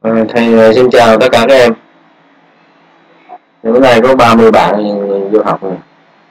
Thầy xin chào tất cả các em. Bữa nay có 30 bạn vô học rồi.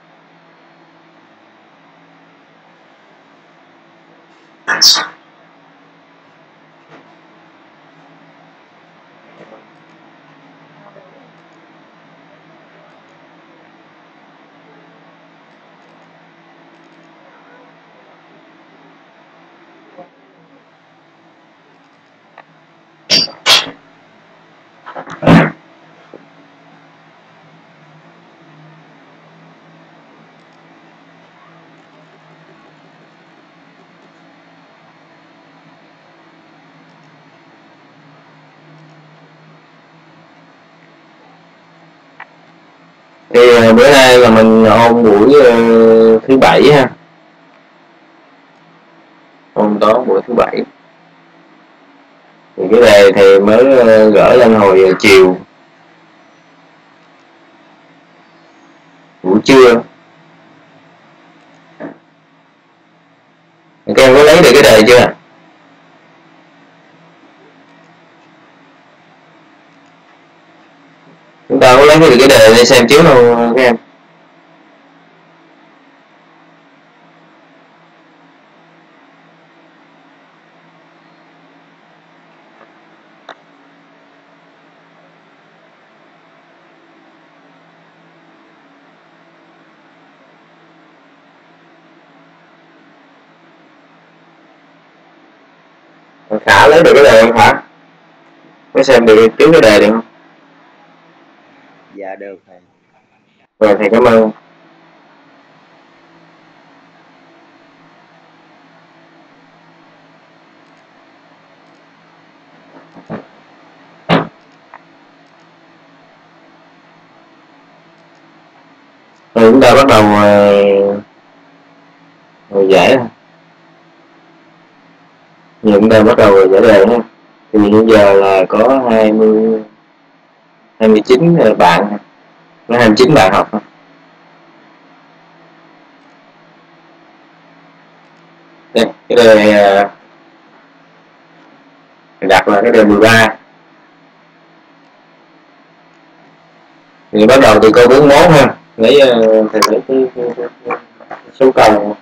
Thì bữa nay là mình ôn buổi thứ bảy ha, ôn toán buổi thứ bảy. Thì cái đề thì mới gửi lên hồi chiều, buổi trưa. Các em có lấy được cái đề chưa? Chúng ta có lấy được cái đề để xem trước không các em? Khả lấy được cái đề không Khả? Có xem được trước cái đề được không? Dạ được thầy. Rồi thầy cảm ơn. Rồi chúng ta bắt đầu giải. Giờ chúng ta bắt đầu giải đề ha. Thì bây giờ là có 29 bạn, có 29 bạn học. Đây, cái đề đặt là cái đề 13. Thì bắt đầu từ câu 41 ha. Lấy thầy lấy cái số câu.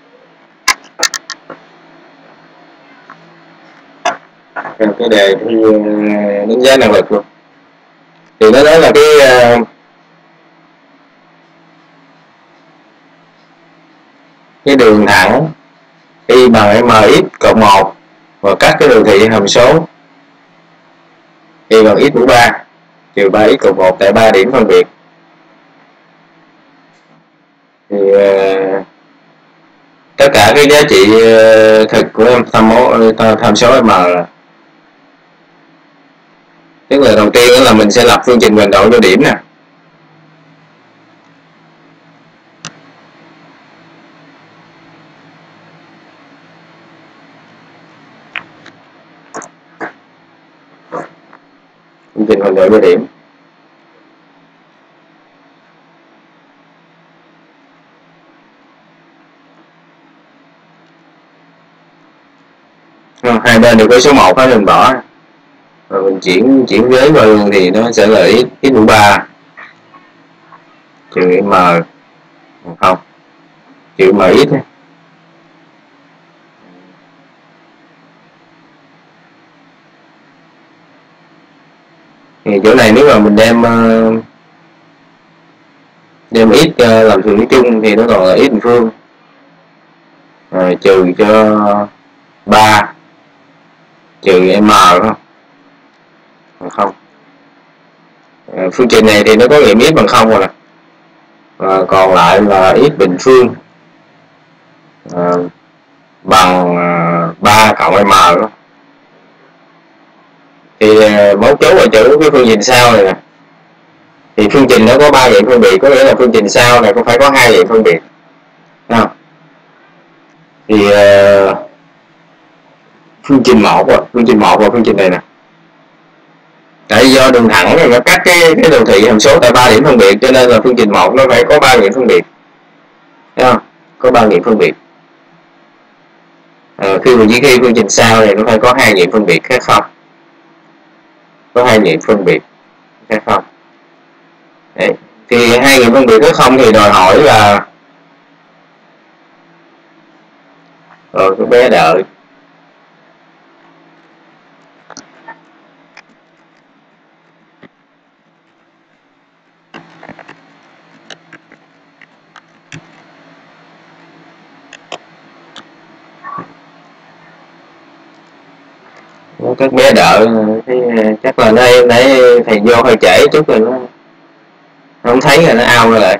Cái đề thì đánh giá năng lực luôn. Thì nó nói là cái đường thẳng y bằng mx cộng 1 và các cái đồ thị hàm số y bằng x mũ 3 trừ 3x cộng 1 tại 3 điểm phân biệt. Thì tất cả cái giá trị thực của tham số m là, tức là đầu tiên là mình sẽ lập phương trình hoành độ cho điểm nè. Phương trình hoành độ cho điểm. Hai bên đều có số 1 đó mình bỏ. Rồi mình chuyển ghế qua luôn thì nó sẽ là x mũ 3 trừ m không trừ mx. Thì chỗ này nếu mà mình đem x làm thừa chung thì nó còn là x bình phương trừ cho 3 trừ m không. Phương trình này thì nó có nghiệm x bằng 0 rồi nè. Còn lại là x bình phương bằng 3 cộng m đó. Thì mấu chốt ở chỗ cái phương trình sau này nè. Thì phương trình nó có 3 dạng phân biệt, có nghĩa là phương trình sau này cũng phải có 2 dạng phân biệt. Không? Thì phương trình 1 và phương trình này nè. Tại do đường thẳng này nó cắt cái đồ thị hàm số tại 3 điểm phân biệt, cho nên là phương trình 1 nó phải có 3 nghiệm phân biệt. Thấy không? Có 3 nghiệm phân biệt. Khi phương trình sau này nó phải có 2 nghiệm phân biệt khác không. có hai nghiệm phân biệt hay không. Đấy. Thì hai nghiệm phân biệt có không thì đòi hỏi là rồi cái bé đợi các bé đợi thì chắc là đây nãy thầy vô hơi trễ chút rồi nó không thấy rồi nó ao ra lại.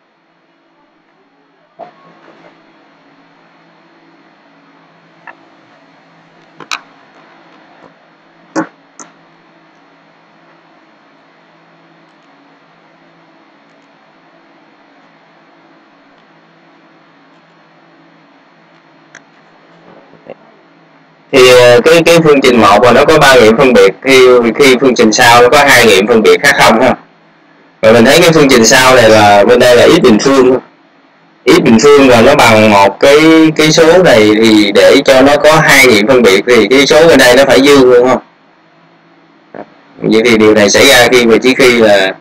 Thì cái phương trình một mà nó có 3 nghiệm phân biệt, khi phương trình sau nó có 2 nghiệm phân biệt khác không ha. Rồi mình thấy cái phương trình sau này là bên đây là x bình phương, x bình phương là nó bằng một cái số này, thì để cho nó có 2 nghiệm phân biệt thì cái số bên đây nó phải dương luôn không. Vậy thì điều này xảy ra khi và chỉ khi là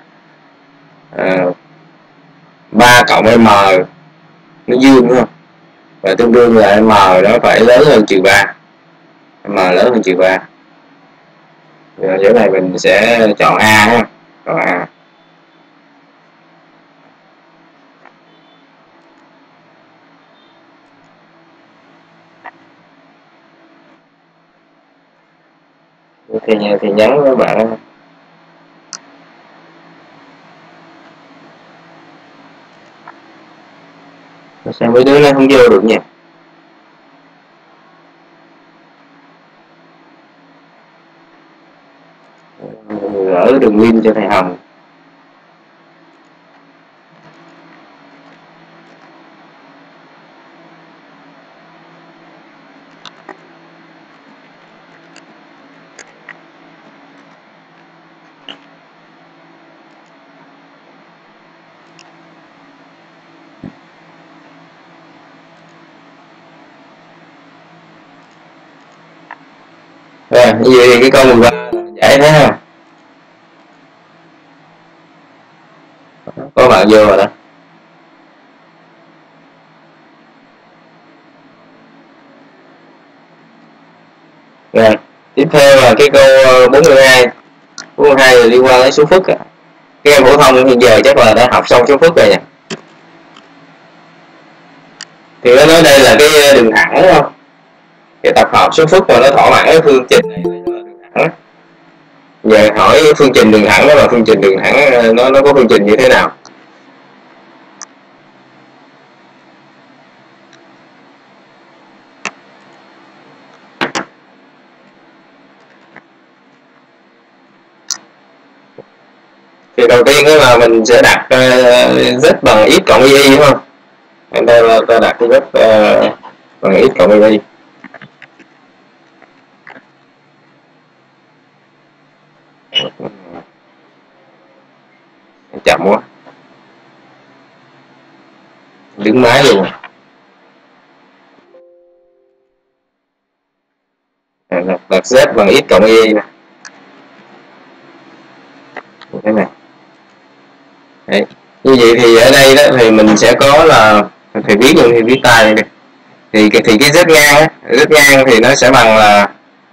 3 cộng m nó dương đúng không, và tương đương là m nó phải lớn hơn trừ 3, m lớn hơn trừ 3. Rồi chỗ này mình sẽ chọn A ha, chọn A. Thì nhắn với bạn sao mấy đứa nó không vô được nha. Gỡ đường link cho thầy Hồng. Rồi, như vậy thì cái câu 13 giải thế ha. Có bạn vô rồi đó. Rồi, tiếp theo là cái câu 42. 42 là liên quan đến số phức. Các em phổ thông hiện giờ chắc là đã học xong số phức rồi nha. Thì nó nói đây là cái đường thẳng đúng không? Cái tập hợp số phức mà nó thỏa mãn cái phương trình này là đường thẳng. Giờ hỏi phương trình đường thẳng đó là phương trình đường thẳng nó có phương trình như thế nào? Thì đầu tiên đó là mình sẽ đặt z bằng x cộng y đúng không? Đây là ta đặt cái z bằng x cộng y. Chậm quá, đứng máy luôn. Đặt z bằng x cộng y nè, thế này. Đấy. Như vậy thì ở đây đó thì mình sẽ có là thầy viết luôn thì viết tay đi. Thì cái z ngang á, z ngang thì nó sẽ bằng là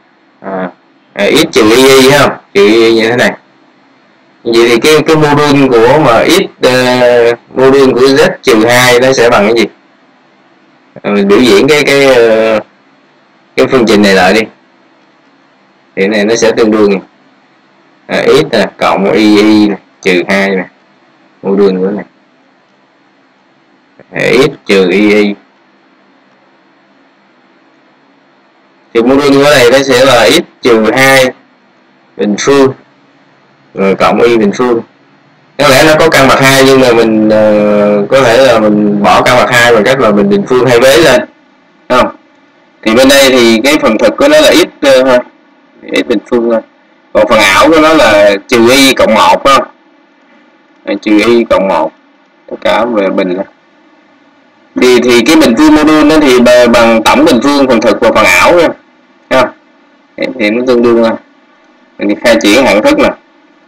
x trừ y không, trừ y như thế này. Vậy thì cái mô đun của mà x mô đun của z trừ 2 nó sẽ bằng cái gì? Mình biểu diễn cái phương trình này lại đi. Thì này nó sẽ tương đương x nè cộng y nè trừ 2 nè, mô đun của này x trừ y. Thì mô đun của này nó sẽ là x trừ 2 bình phương rồi cộng y bình phương. Có lẽ nó có căn bậc 2 nhưng mà mình có thể là mình bỏ căn bậc 2 bằng cách là mình bình phương hai vế lên, đúng không? Thì bên đây thì cái phần thực của nó là x thôi, x bình phương thôi. Còn phần ảo của nó là trừ y cộng 1 phải không? Trừ y cộng 1 tất cả về bình là thì cái bình phương mô đun nó thì bằng tổng bình phương phần thực và phần ảo nha, thì nó tương đương thôi. mình khai triển hạng thức nè.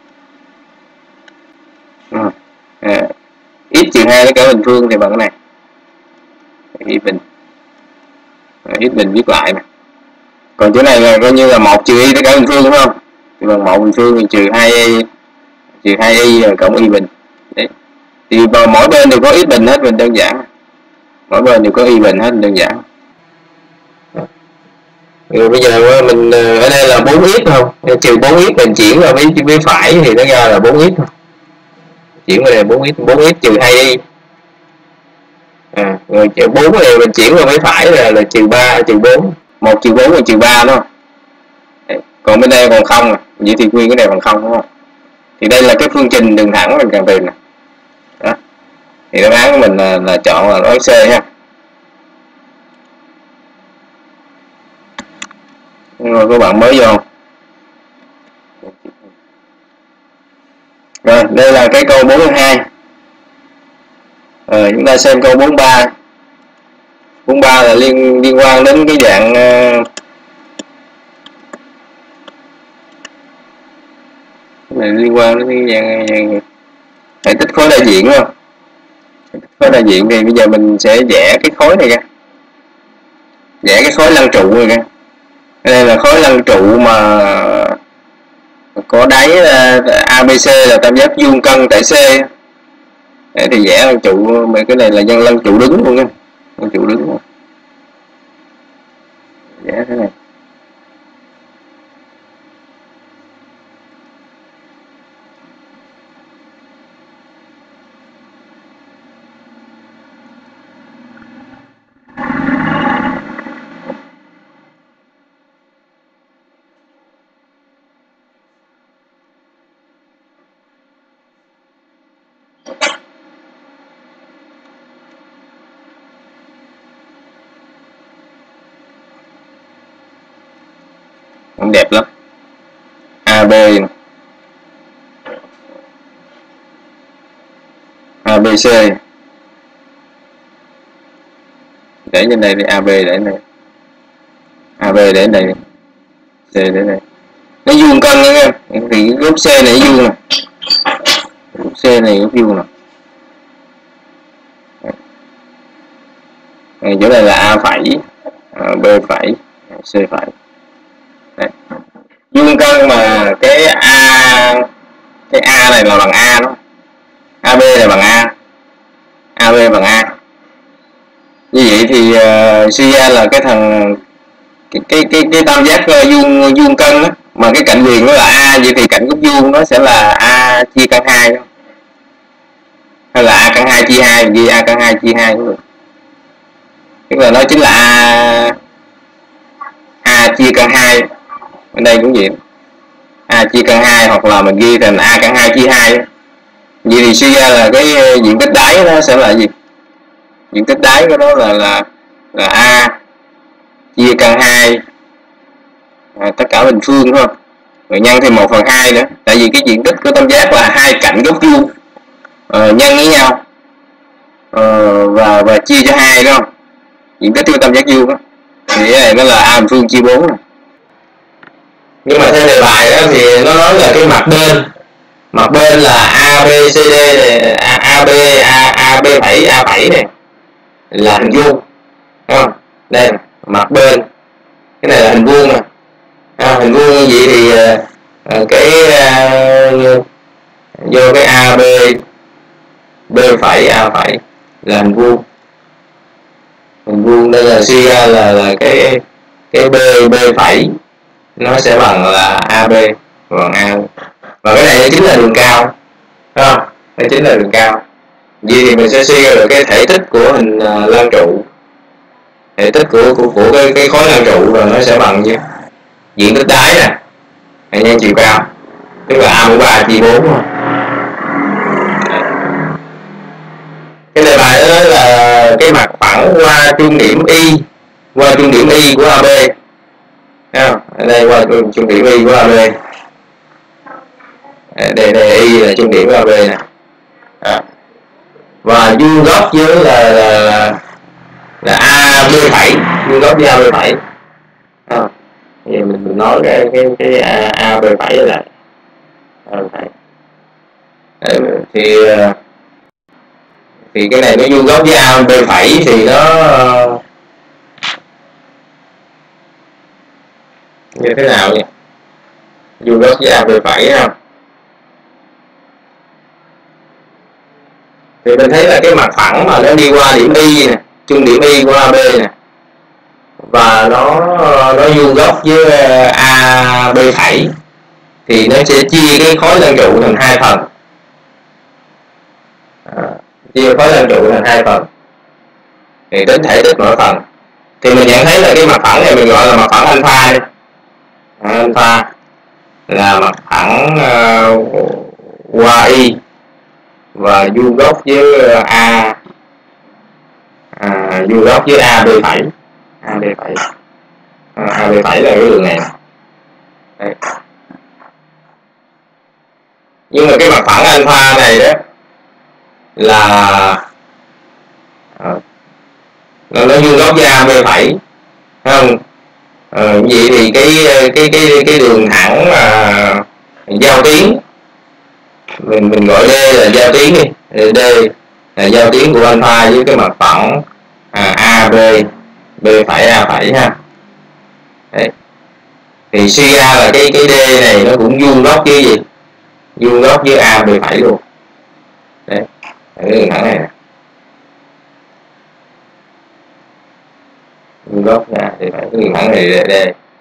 X trừ 2 tất cả bình phương thì bằng cái này, y bình, x bình viết lại nè. Còn chỗ này là coi như là 1 trừ y tất cả bình phương đúng không, thì bằng 1 bình phương thì trừ 2y cộng y bình. Đấy. Thì mỗi bên đều có x bình hết, mình đơn giản, mỗi bên đều có y bình hết, đơn giản. Rồi bây giờ mình ở đây là 4x không, trừ 4x mình chuyển qua với phải thì nó ra là 4x thôi, chuyển qua đây 4x trừ 2y. Rồi 4 này mình chuyển qua với phải là trừ 3 trừ 4, 1 trừ 4 là trừ 3 đúng không. Đấy. Còn bên đây còn không, vậy thì nguyên cái này bằng không đúng không. Thì đây là cái phương trình đường thẳng mình cần tìm nè. Đó. Thì đáp án của mình là chọn là lối C ha. Rồi các bạn mới vô. Rồi đây là cái câu 42. Chúng ta xem câu 43. 43 là liên quan đến cái dạng này, liên quan đến cái dạng hệ tích khối đại diện đúng không. Khối đại diện thì bây giờ mình sẽ vẽ cái khối này ra, vẽ cái khối lăng trụ này ra. Đây là khối lăng trụ mà có đáy ABC là tam giác vuông cân tại C. Để thì vẽ lăng trụ, cái này là lăng trụ đứng luôn nha, lăng trụ đứng luôn. Vẽ thế này. Cũng đẹp lắm. AB ABC để trên đây đi, AB để đây, AB để đây, C để đây, nó vuông cân nha em. Thì góc C này vuông nè, góc C này góc vuông nè. Chỗ này là A phẩy, B phẩy, C phẩy. Vuông cân mà cái A này là bằng A đó, AB này bằng A, AB bằng A. Như vậy thì suy ra là cái thằng cái tam giác vuông cân đó, mà cái cạnh viền nó là A, vậy thì cạnh góc vuông nó sẽ là A chia căn 2 đó. Hay là A căn 2 chia 2, mình ghi A căn 2 chia 2 cũng được. Tức là nó chính là A chia căn 2. Bên đây cũng vậy, A chia căn 2, hoặc là mình ghi thành A căn 2 chia 2. Vậy thì suy ra là cái diện tích đáy nó sẽ là gì? Diện tích đáy của nó là A chia căn 2 tất cả bình phương đúng không? Rồi nhân thêm 1/2 nữa. Tại vì cái diện tích của tam giác là hai cạnh góc vuông nhân với nhau và chia cho 2 đúng không? Diện tích của tam giác vuông đó. Thì cái này nó là A bình phương chia 4 này. Nhưng mà theo đề bài đó thì nó nói là cái mặt bên là ABCD này, AB phẩy A phẩy này là hình vuông đúng không? Đây mặt bên, cái này là hình vuông nè. Hình vuông như vậy thì cái vô cái AB B phẩy A phẩy là hình vuông, đây là suy ra là cái B phẩy nó sẽ bằng là AB bằng A, và cái này chính là đường cao đúng không? Đây chính là đường cao. Vậy thì mình sẽ suy ra được cái thể tích của hình lăng trụ, thể tích của cái khối lăng trụ, rồi nó sẽ bằng như diện tích đáy nè nhân chiều cao, tức là A mũ 3 chia 4 thôi. Cái đề bài đó là cái mặt phẳng qua trung điểm Y của AB. Ở đây qua trung điểm Y của AB. Đây Y là trung điểm của AB nè. Và vuông góc với là AB phẩy, vuông góc với AB phẩy. Bây giờ mình nói cái A B phẩy lại. Thì cái này nó vuông góc với A B phẩy thì nó như thế nào nhỉ? Vuông góc với A B phẩy không? Thì mình thấy là cái mặt phẳng mà nó đi qua điểm Y nè, trung điểm Y của AB nè, và nó vuông góc với AB phẩy, thì nó sẽ chia cái khối lân trụ thành hai phần. Chia khối lân trụ thành hai phần thì tính thể tích mỗi phần. Thì mình nhận thấy là cái mặt phẳng này mình gọi là mặt phẳng alpha đi. Alpha là mặt phẳng qua Y và vuông góc với vuông góc với AB phẩy. AB phẩy là cái đường này. Đây. Nhưng mà cái mặt phẳng alpha này đó là nó vuông góc với AB phẩy, thấy không? Vậy thì cái đường thẳng giao tuyến, mình gọi D là giao tuyến đi. D là giao tuyến của alpha với cái mặt phẳng AB B phẩy A phẩy ha. Đấy. Thì suy ra là cái D này nó cũng vuông góc với gì? Vuông góc với AB phẩy luôn. Đấy, cái đường thẳng này nè. Vuông góc nha, thì phải cái đường thẳng này D.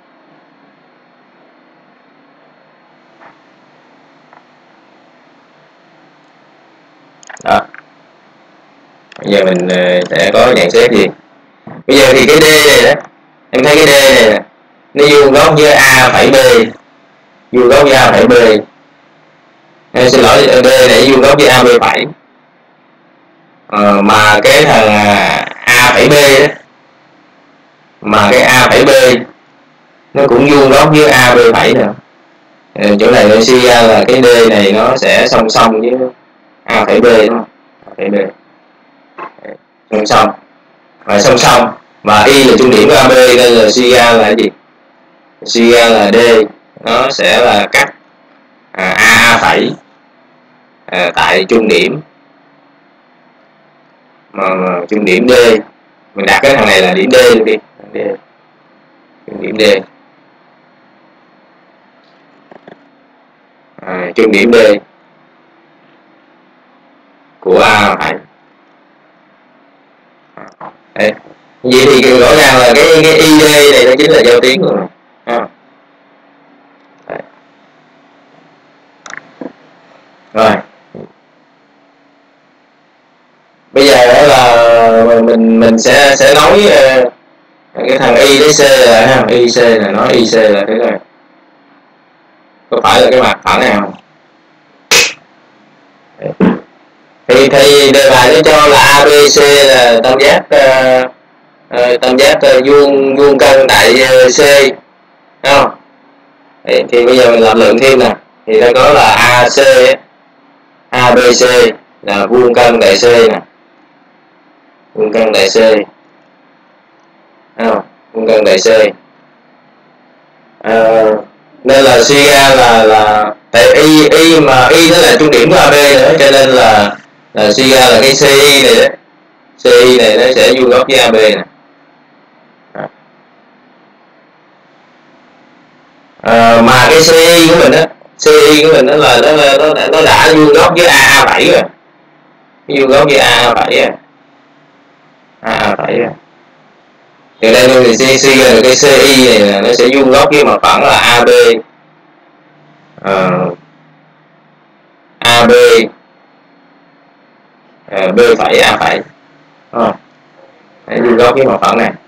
Đó. Bây giờ mình sẽ có nhận xét gì? Bây giờ thì cái D này đó, em thấy cái D này nè, nó vuông góc với A phẩy B, vuông góc với A phẩy B. Xin lỗi, D này vuông góc với AB phẩy. Mà cái thằng A phẩy B đó, mà cái A phẩy B nó cũng vuông góc với AB phẩy nữa. Chỗ này nó suy ra là cái D này nó sẽ song song với A phẩy B, đúng không? A phẩy B song song và song song, và Y là trung điểm của AB, nên là suy ra là cái gì? Suy ra là D nó sẽ là cắt A phẩy tại trung điểm, mà trung điểm D, mình đặt cái thằng này là điểm D luôn đi, trung điểm D, trung điểm D của A phẩy. Đấy. Vậy thì rõ ràng là cái ID này nó chính là giao tuyến rồi. Rồi. Bây giờ là mình sẽ nói cái thằng Y với C là ha, IC là nói IC là thế này. Có phải là cái mặt phẳng này không? Thì đề bài nó cho là ABC là tam giác vuông cân tại C, đúng không? Thì bây giờ mình lập luận thêm nè, thì nó có là AC ABC là vuông cân tại C nè, vuông cân tại C, đúng không? Vuông cân tại C. Nên là suy ra là tại Y mà Y nó là trung điểm của AB nữa, cho nên là suy ra là cái CI này đó, CI này nó sẽ vuông góc với AB nè. Mà cái CI của mình đó, CI của mình đó là nó đã vuông góc với AA7 rồi, vuông góc với AA7 rồi, AA7 rồi. Từ đây mình suy ra là cái CI này là nó sẽ vuông góc với mặt phẳng là AB, AB B phẩy A phẩy, vuông góc với mặt phẳng này.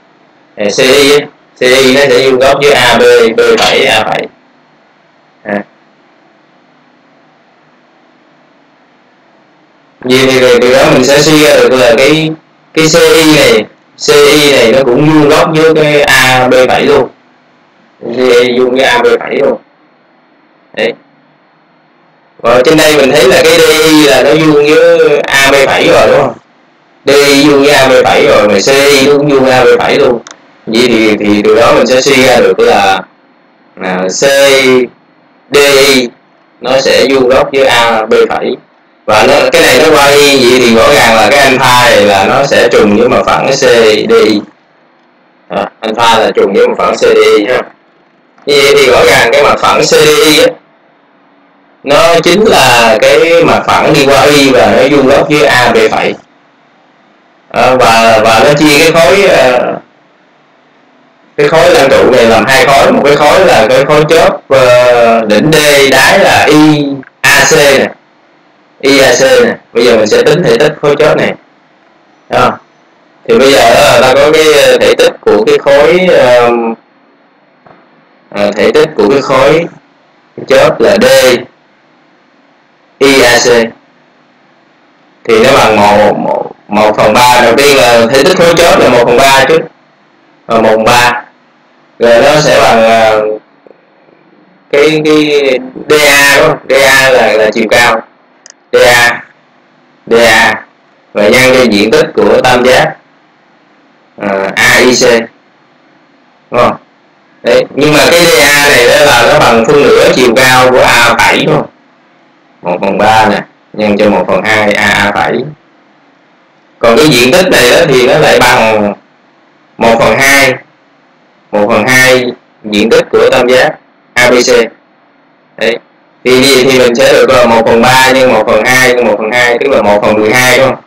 CI nó sẽ vuông góc với AB B phẩy A phẩy. Vì thì từ đó mình sẽ suy ra được là cái CI này nó cũng vuông góc với cái AB phẩy luôn, CI vuông với AB phẩy luôn. Đấy. Và trên đây mình thấy là cái DI là nó vuông với AB phẩy rồi, đúng không? DI vuông với AB phẩy rồi, mà CI nó cũng vuông với AB phẩy luôn. Vậy thì từ đó mình sẽ suy ra được là CDI nó sẽ vuông góc với AB phẩy, và cái này nó qua y, vậy thì rõ ràng là cái alpha này là nó sẽ trùng với mặt phẳng CDI. Alpha là trùng với mặt phẳng CDI ha. Như vậy thì rõ ràng cái mặt phẳng CDI á, nó chính là cái mặt phẳng đi qua y và nó vuông góc với AB phẩy. Và nó chia cái khối lăng trụ này làm hai khối, một cái khối là cái khối chóp đỉnh D đáy là IAC nè, IAC nè. Bây giờ mình sẽ tính thể tích khối chóp này. Thì bây giờ ta có cái thể tích của cái khối thể tích của cái khối chóp là D IAC thì nó bằng 1/3. Đầu tiên là thể tích khối chóp là 1/3 chứ, 1/3, rồi nó sẽ bằng cái DA đúng không? DA là chiều cao, DA và nhân cho diện tích của tam giác AIC, đúng không? Đấy, nhưng mà cái DA này đó là nó bằng phân nửa chiều cao của A phẩy, đúng không? 1/3 nè nhân cho 1/2 A phẩy. Còn cái diện tích này đó thì nó lại bằng 1/2 diện tích của tam giác ABC. Đấy. Thì mình sẽ được là 1/3 nhân 1/2 nhân 1/2 tức là 1/12, đúng không?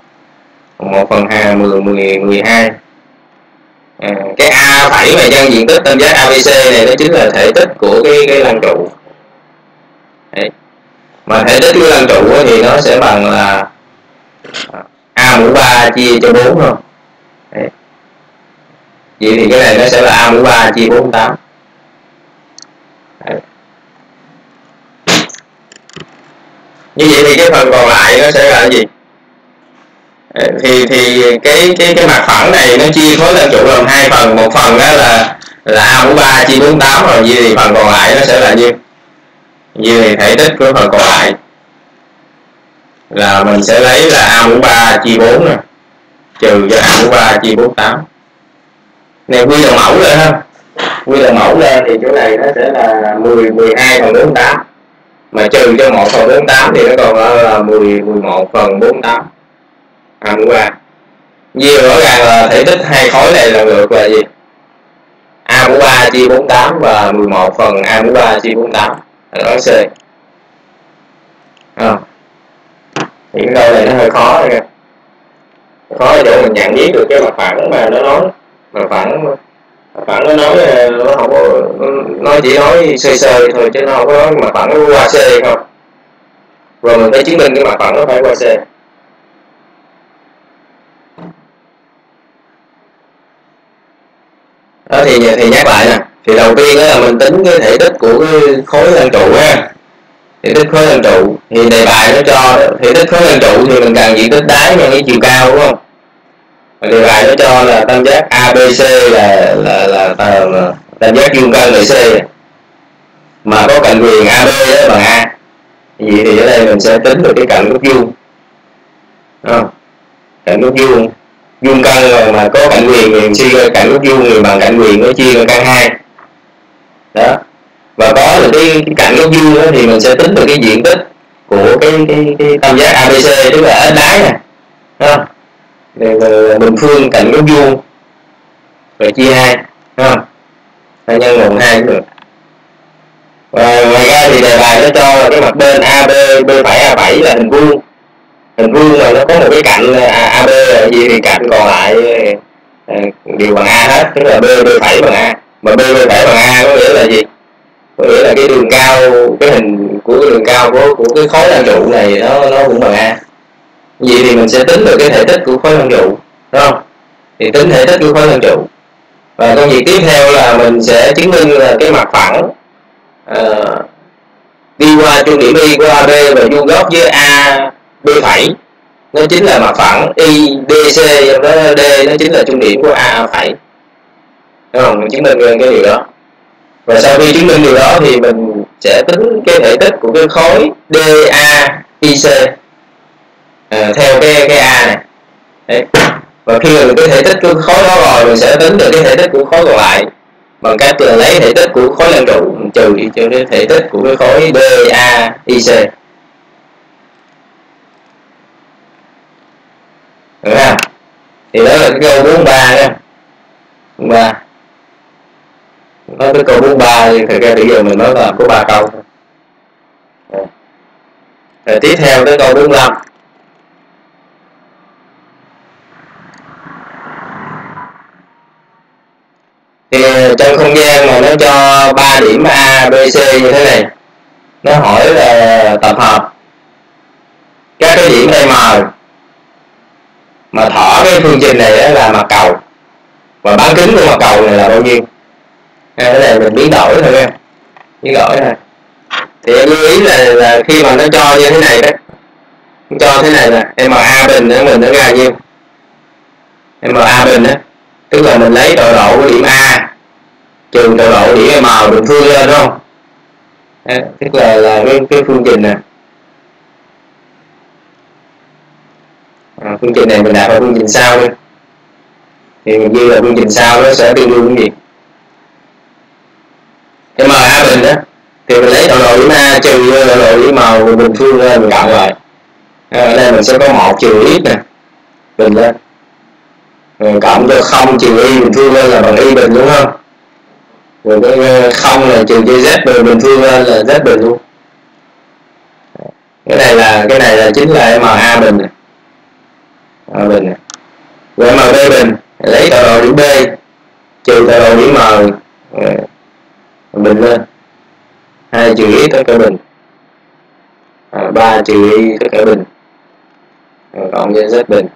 1/12. Cái A phẩy mà nhân diện tích tam giác ABC này nó chính là thể tích của cái lăng trụ. Đấy. Mà thể tích của lăng trụ thì nó sẽ bằng là A/3 chia cho 4, không? Đấy. Vậy thì cái này nó sẽ là A/3 chia 48. Đấy. Như vậy thì cái phần còn lại nó sẽ là cái gì? Thì cái mặt phẳng này nó chia khối lăng trụ làm hai phần, một phần đó là A/3 chia 48, rồi vậy thì phần còn lại nó sẽ là nhiêu? Vậy thì thể tích của phần còn lại là mình sẽ lấy là A/3 chia 4 nè, trừ cho A/3 chia 48. Này quy đồng mẫu lên ha. Quy đồng mẫu lên thì chỗ này nó sẽ là 12/48. Mà trừ cho 1/48 thì nó còn là 11/48 A/3. Nhiều rõ ràng là thể tích hai khối này là ngược là gì? A/3 chia 48 và 11/A/3 chia 48 là nói C. Thì cái câu này nó hơi khó rồi. Khó ở chỗ mình nhận biết được cái mặt phẳng mà nó nói. Mặt phẳng nó nói nó không có, nó chỉ nói sơ sơ thôi chứ nó không có nói mặt phẳng nó qua C không. Rồi mình phải chứng minh cái mặt phẳng nó phải qua C. Đó thì nhắc lại nè. Thì đầu tiên đó là mình tính cái thể tích của cái khối lăng trụ ha. Thể tích khối lăng trụ thì đề bài nó cho thể tích khối lăng trụ thì mình cần diện tích đáy nhân cái chiều cao, đúng không? Đề bài nó cho là tam giác ABC là tam giác vuông căn BC mà có cạnh viền AB đó bằng A. Vậy thì ở đây mình sẽ tính được cái cạnh góc vuông, cạnh góc vuông vuông căn mà có cạnh viền thì suy ra cạnh góc vuông thì bằng cạnh viền nó chia ra căn 2 đó. Và có được cái cạnh góc vuông đó thì mình sẽ tính được cái diện tích của cái tam giác ABC, tức là S đáy nè, không? Bình phương cạnh góc vuông rồi chia 2, không? Nhân 1/2 cũng được. Và ngoài ra thì đề bài nó cho là cái mặt bên AB B phẩy A phẩy là hình vuông mà nó có một cái cạnh AB là gì thì cạnh còn lại đều bằng A hết, tức là B phẩy bằng A. Mà B phẩy bằng A có nghĩa là gì? Có nghĩa là cái đường cao, cái hình của cái đường cao của cái khối lăng trụ này nó cũng bằng A. Vậy thì mình sẽ tính được cái thể tích của khối lăng trụ, đúng không? Thì tính thể tích của khối lăng trụ. Và công việc tiếp theo là mình sẽ chứng minh là cái mặt phẳng đi qua trung điểm Y của AB và vuông góc với A B phẩy nó chính là mặt phẳng IDC, đó D nó chính là trung điểm của A phẩy, đúng không? Mình chứng minh cái điều đó. Và sau khi chứng minh điều đó thì mình sẽ tính cái thể tích của cái khối DAIC theo cái A này. Đấy. Và khi mà cái thể tích của khối đó rồi, mình sẽ tính được cái thể tích của khối còn lại bằng cách là lấy thể tích của khối lăng trụ trừ đi cho cái thể tích của cái khối DAIC. Được ha? Thì đó là cái câu 43 nha. 43. Nói cái câu 43 thì thật ra bây giờ mình mới làm có 3 câu thôi. Rồi tiếp theo tới câu 45. Thì trong không gian mà nó cho 3 điểm A, B, C như thế này, nó hỏi là tập hợp các cái điểm M mà thỏ cái phương trình này là mặt cầu, và bán kính của mặt cầu này là bao nhiêu. Cái này mình biến đổi thôi em, biến đổi thôi. Thì em lưu ý là khi mà nó cho như thế này đó, cho thế này là MA bình của mình nó ra nhiêu, MA bình đó, tức là mình lấy tọa độ của điểm A trừ tọa độ điểm M bình phương lên, đúng không? Tức là cái phương trình này, phương trình này mình đặt vào phương trình sau đi, thì mình ghi là phương trình sau nó sẽ tương đương cái gì. MA bình đó thì mình lấy tọa độ điểm A trừ tọa độ điểm M bình phương lên, mình cộng lại. Ở đây mình sẽ có 1 trừ x nè, bình lên, rồi cộng cho 0 trừ y bình phương lên là bằng y bình, đúng không? Rồi cái 0 là trừ cho z bình phương lên là z bình luôn. Cái này là chính là MA bình này. A bình này. Rồi MB bình lấy tọa độ điểm B trừ tọa độ điểm M bình lên, 2 trừ y tất cả bình, 3 trừ y tất cả bình, rồi cộng cho z bình,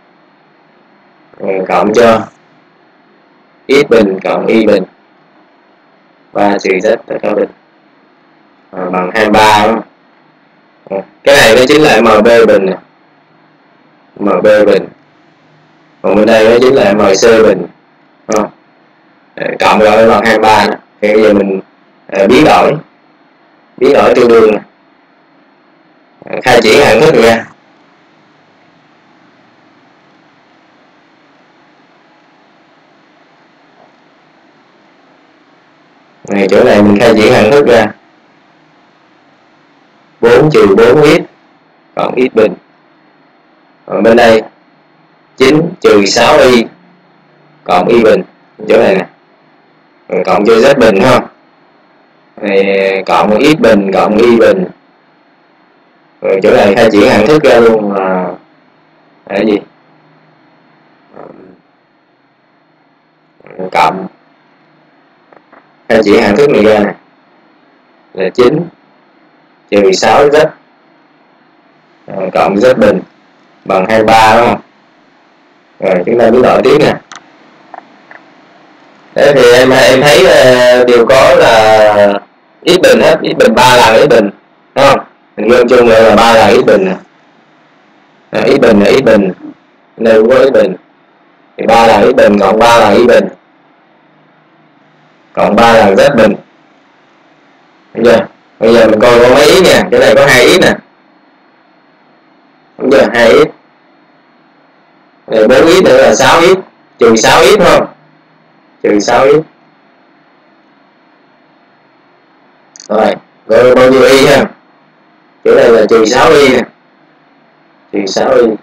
rồi cộng cho x bình cộng y bình, 3 trừ z tất cả bình, bằng 23, đúng không? Cái này nó chính là MB bình này, MB bình, còn bên đây nó chính là MC bình, đúng không? Cộng lại bằng 23 này. Thì bây giờ mình biến đổi tương đương này. Khai triển hạng thức ra. Này, chỗ này mình khai triển hạng thức ra, 4 trừ 4x cộng x bình, còn bên đây 9 trừ 6y cộng y bình, chỗ này nè, rồi cộng cho z bình, đúng không? Này, cộng x bình cộng y bình, rồi chỗ này khai triển hạng thức ra luôn là cái gì, cộng khai triển hạng thức này ra này là 9 trừ 6z cộng z bình bằng 23, đúng không? Rồi chúng ta biến đổi tiếp nè. Đấy thì em thấy đều có là x bình hết, x bình 3 lần x bình, đúng không? Mình gom chung lại là 3 lần x bình nè. X bình là x bình, đây cũng có x bình, thì 3 lần x bình cộng 3 lần y bình cộng 3 lần z bình. Đúng chưa? Bây giờ mình coi có mấy x nha, cái này có 2x nè, đúng chưa? 2x, rồi 4x nữa là 6x, trừ 6x, đúng không? Trừ 6x. Rồi bao nhiêu y ha? Chỗ này là trừ 6y nè, trừ 6y,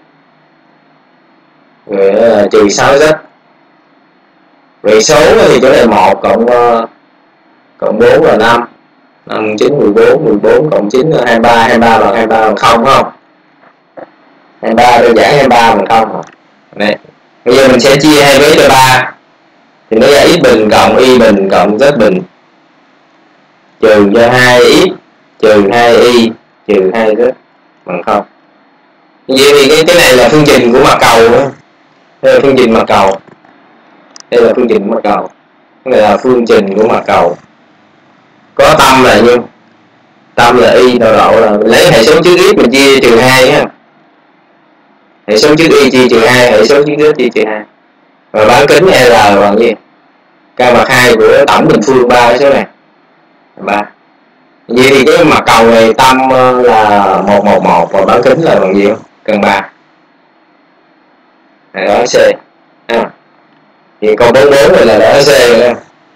rồi là trừ 6z. Về số thì chỗ này 1 cộng 4 là 5, 5 9 14, 14 cộng 9 là 23, 23 bằng 23 bằng 0, đúng không? 23 đơn giản 23 bằng 0. Này, bây giờ mình sẽ chia hai vế cho 3 thì nó ra x bình cộng y bình cộng z bình trừ cho 2x trừ 2y trừ 2z bằng 0. Vậy thì cái này là phương trình của mặt cầu đó. Đây là phương trình mặt cầu. Đây là phương trình của mặt cầu. Cái này là phương trình của mặt cầu. Có tâm là nhiêu? Tâm là y, tọa độ là lấy hệ số trước x mình chia trừ 2 nhá. Hệ số trước y chia trừ 2, hệ số trước z chia trừ 2. Và bán kính L bằng gì? K mặt 2 của tổng bình phương 3 cái số này. 3. Vậy thì cái mặt cầu này tâm là 111 và bán kính là bằng nhiêu? Căn 3. Đó C. Thì câu 44 này là đó C rồi.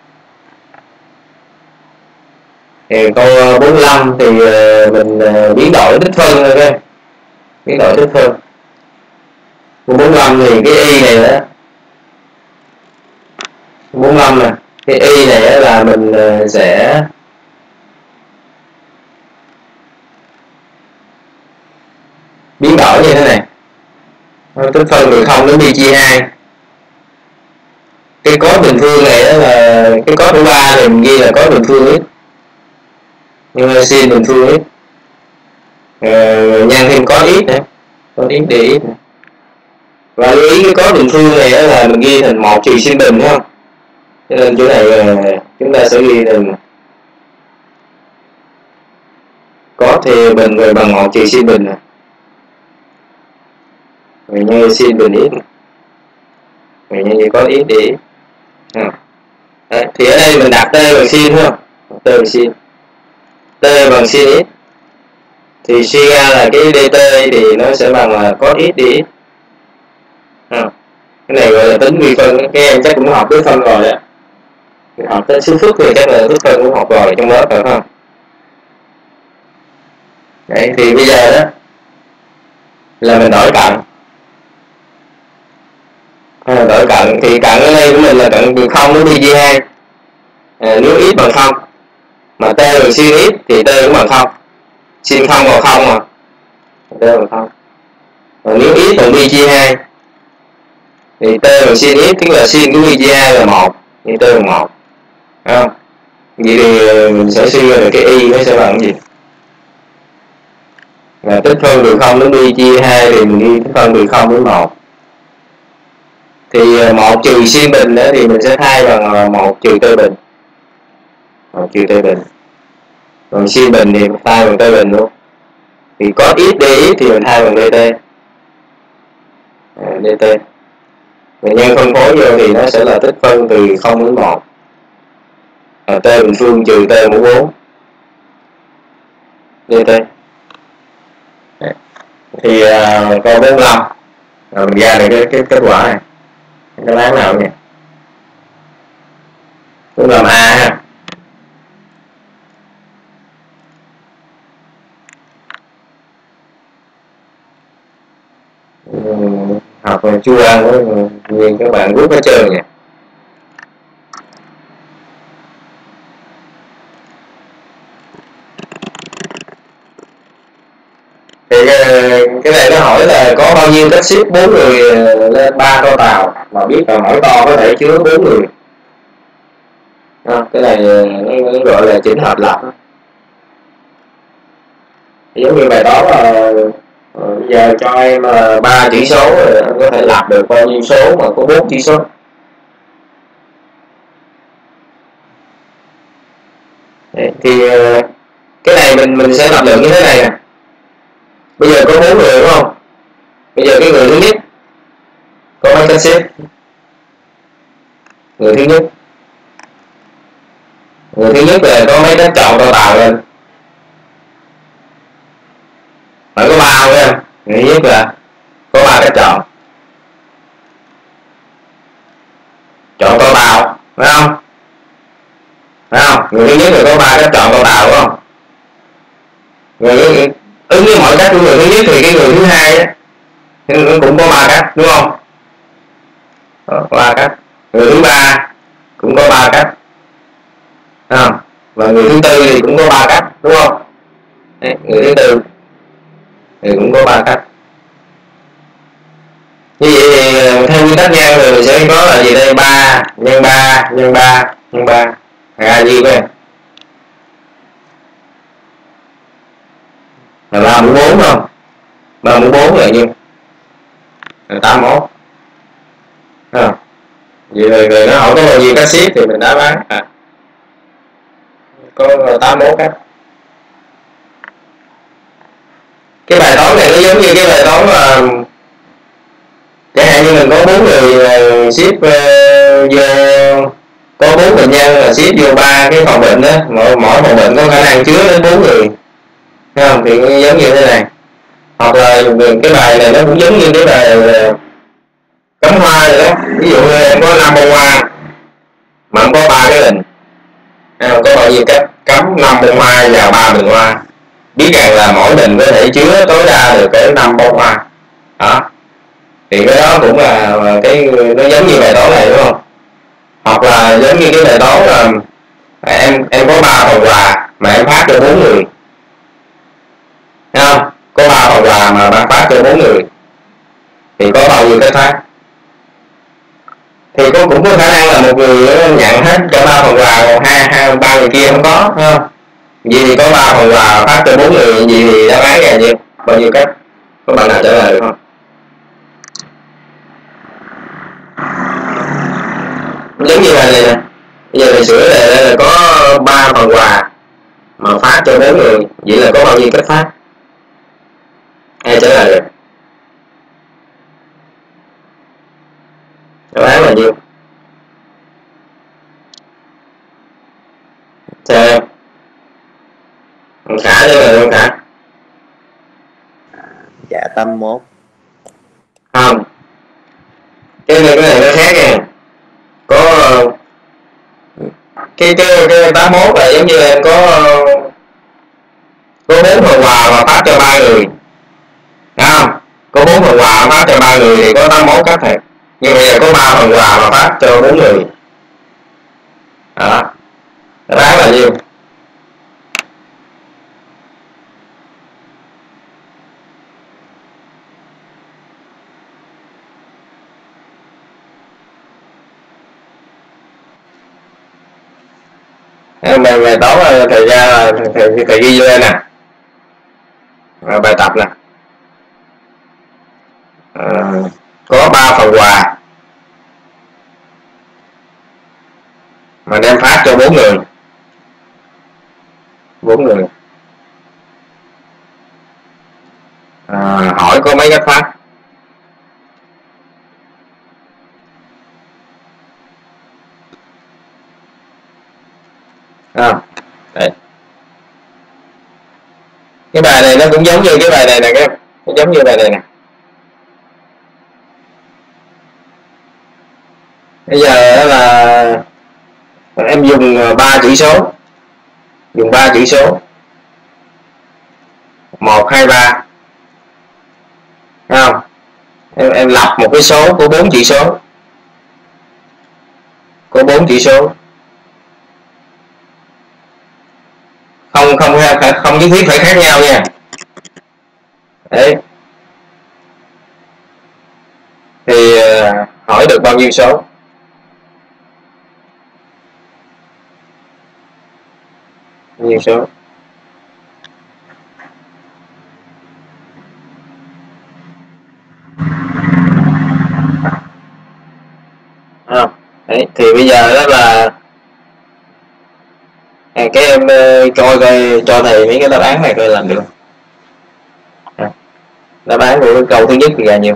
Thì câu 45 thì mình biến đổi tích phân thôi các. Biến đổi tích phân. Câu 45 thì cái y này đó. 45 nè, cái y này là mình sẽ biến đổi như thế này. Tích phân từ 0 đến pi chia 2. Cái cos bình phương này là cái cos của 3 thì mình ghi là cos bình phương x. Nhưng mà sin bình phương x. Nhân thêm cos x nữa. Cos x dx nữa. Và lưu ý cái cos bình phương này là mình ghi thành 1 trừ sin bình đúng không? Cho nên chỗ này chúng ta sẽ ghi thành cos thì bình rồi bằng 1 trừ sin bình này. Rồi nhân sin bình x. Rồi nhân cos x dx. Đấy, thì ở đây mình đặt t bằng sin đúng không? T bằng sin. T bằng sin x. Thì suy ra là cái dt thì nó sẽ bằng là cos x dx. Cái này gọi là tính vi phân, các em chắc cũng học cái phân rồi đó. Học tới số phức thì chắc là phức phân cũng học rồi trong lớp phải không? Đấy, thì bây giờ đó là mình đổi cận. Đổi cận thì cận ở đây của mình là cận từ 0 đến pi chia 2. Nếu x bằng 0 mà t bằng sin x thì t cũng bằng 0. Sin 0 bằng 0 mà. T bằng 0. Còn nếu x bằng pi chia 2 thì t bằng sin x tức là sin của pi chia 2 là 1, thì t bằng 1. Đúng không? Vậy thì mình sẽ suy ra được cái y nó sẽ bằng cái gì? Là tích phân từ 0 đến pi chia 2 thì mình ghi tích phân từ 0 đến 1. Thì 1 trừ sin bình đó thì mình sẽ thay bằng 1 trừ t bình. 1 trừ t bình. Còn sin bình thì mình thay bằng t bình luôn. Thì có x dx thì mình thay bằng dt. Dt. Và nhân phân phối vô thì nó sẽ là tích phân từ 0 đến 1. T bình phương trừ t mũ 4. Dt. Thì câu 45 rồi mình ra được cái kết quả này. Cái án nào nhỉ? Cũng làm A ha. Học chu An với nhìn các bạn rút hết trơn nhỉ. Thì cái này nó hỏi là có bao nhiêu cách ship 4 người lên 3 toa tàu mà biết là mỗi to có thể chứa 4 người. Cái này nó gọi là chỉnh hợp lập. Giống như bài toán là bây giờ cho em 3 chỉ số rồi em có thể lập được bao nhiêu số mà có 4 chỉ số. Đấy, thì cái này mình sẽ lập lượng như thế này nè. Bây giờ có 4 người đúng không? Bây giờ cái người thứ nhất có mấy cách xếp? Người thứ nhất là có mấy cách chọn toa tàu lên. Phải có 3 không em? Người thứ nhất là có 3 cách chọn. Chọn toa tàu, phải không? Phải không? Người thứ nhất là có 3 cách chọn toa tàu đúng không? Ứng với mọi cách của người thứ nhất thì cái người thứ hai á cũng có 3 cách đúng không? Có 3 cách. Người thứ ba cũng có 3 cách. Đúng không? Và người thứ tư thì cũng có 3 cách đúng không? Đấy, người thứ tư thì cũng có 3 cách. Như vậy thì theo nguyên tắc nhân thì mình sẽ có là gì đây? 3 nhân 3 nhân 3 nhân 3 ra nhiêu em? Là 3 mũ 4 không? 3 mũ 4 là nhiêu? Là 81. Vậy rồi nó hỏi có bao nhiêu cách ship thì mình đáp án có 81 cách. Cái bài toán này nó giống như cái bài toán là chẳng hạn như mình có 4 người ship vô, có 4 bệnh nhân là ship vô 3 cái phòng bệnh đó, mỗi phòng bệnh có khả năng chứa đến 4 người, thấy không? Thì giống như thế này. Hoặc là cái bài này nó cũng giống như cái bài cắm hoa rồi đó. Ví dụ như em có 5 bông hoa mà em có 3 cái bình, có bao nhiêu cách cắm 5 bông hoa vào 3 bình hoa, biết rằng là mỗi bình có thể chứa tối đa được cái 5 bông hoa đó. Thì cái đó cũng là cái nó giống như bài toán này đúng không? Hoặc là giống như cái bài toán là em có 3 phần quà mà em phát cho 4 người, thấy không? Có 3 phần quà mà bạn phát cho 4 người thì có bao nhiêu cách phát? Thì cũng có khả năng là một người nhận hết cả 3 phần quà, còn hai ba người kia không có, thấy không? Vậy thì có 3 phần quà phát cho 4 người, vậy thì đáp án là nhiêu? Bao nhiêu cách? Có bạn nào trả lời được không? Giống như là này nè, bây giờ mình sửa đề là có 3 phần quà mà phát cho 4 người, vậy là có bao nhiêu cách phát? Ai trả lời được? Đáp án là nhiêu? Sao? Con Khả trả lời, con Khả. Dạ 81. Không, cái này nó khác nha. Có cái 81 là giống như em có 4 phần quà mà phát cho 3 người, thấy không? Có 4 phần quà phát cho 3 người thì có 81 cách thiệt. Nhưng bây giờ có 3 phần quà mà phát cho 4 người đó, đáp án là nhiêu? Bài toán thời gian là thầy ghi vô đây nè, bài tập nè, có 3 phần quà mà đem phát cho 4 người, 4 người. Hỏi có mấy cách phát? Đấy. Cái bài này nó cũng giống như cái bài này nè, cái nó giống như bài này nè. Bây giờ là em dùng 3 chỉ số, dùng 3 chỉ số 1, 2, 3, thấy không? Em lập một cái số của 4 chỉ số, có 4 chỉ số, không nhất thiết phải khác nhau nha. Đấy. Thì hỏi được bao nhiêu số? Bao nhiêu số? Đấy, thì bây giờ đó là cái em coi cho thầy mấy cái đáp án này coi làm được. Đáp án của cái câu thứ nhất thì là nhiêu?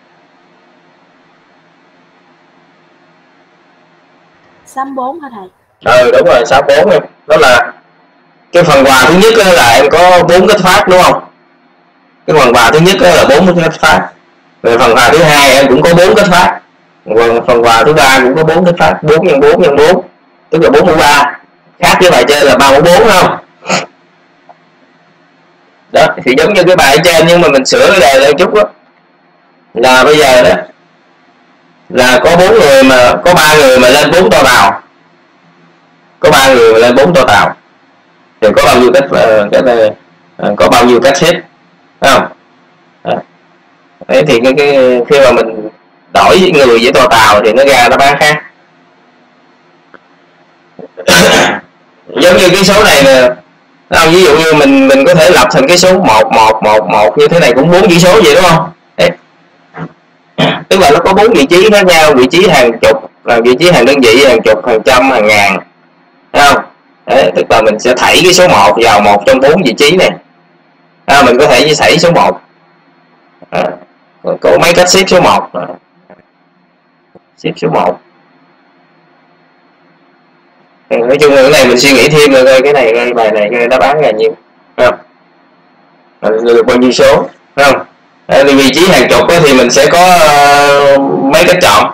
64 hả thầy? Đúng rồi, 64 em. Đó là cái phần quà thứ nhất là em có 4 cách phát đúng không? Cái phần quà thứ nhất là 4 cách phát. Rồi phần quà thứ hai em cũng có 4 cách phát. Phần quà thứ ba cũng có 4 cách phát, 4 nhân 4 nhân 4, tức là 4 mũ 3. Khác với bài trên là 3 mũ 4 không? Đó, thì giống như cái bài trên nhưng mà mình sửa cái đề lên chút đó. Là bây giờ đó là có 4 người mà có 3 người mà lên 4 toa tàu. Có 3 người mà lên 4 toa tàu. Thì có bao nhiêu cách có bao nhiêu cách xếp, phải không? Đấy, thì cái khi mà mình đổi người với toa tàu thì nó ra nó bán khác. Giống như cái số này nè, ví dụ như mình có thể lập thành cái số 1111 như thế này cũng 4 chỉ số vậy đúng không? Đấy. Tức là nó có 4 vị trí khác nhau, vị trí hàng chục, là vị trí hàng đơn vị, hàng chục, hàng trăm, hàng ngàn, thấy không? Đấy, tức là mình sẽ thảy cái số 1 vào một trong 4 vị trí này. Mình có thể thảy số 1. Có mấy cách xếp số 1. Xếp số 1. Nói chung là cái này mình suy nghĩ thêm rồi, cái này cái bài này cái đáp án là nhiêu, phải không? Được bao nhiêu số, phải không? Thì vị trí hàng chục thì mình sẽ có mấy cách chọn.